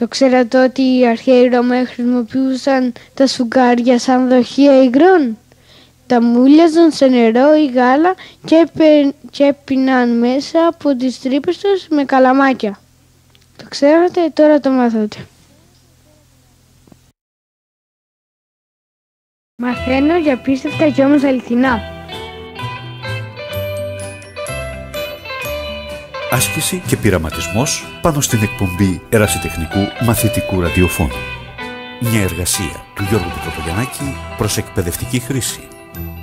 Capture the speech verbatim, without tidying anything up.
Το ξέρατε ότι οι αρχαίοι Ρωμαίοι χρησιμοποιούσαν τα σφουγγάρια σαν δοχεία υγρών? Τα μούλιαζαν σε νερό ή γάλα και, πε, και πίναν μέσα από τις τρύπες τους με καλαμάκια. Το ξέρατε, τώρα το μάθατε. Μαθαίνω για πίστευτα και όμως αληθινά. Άσκηση και πειραματισμός πάνω στην εκπομπή ερασιτεχνικού μαθητικού ραδιοφώνου. Μια εργασία του Γιώργου Πετροπογιαννάκη προς εκπαιδευτική χρήση.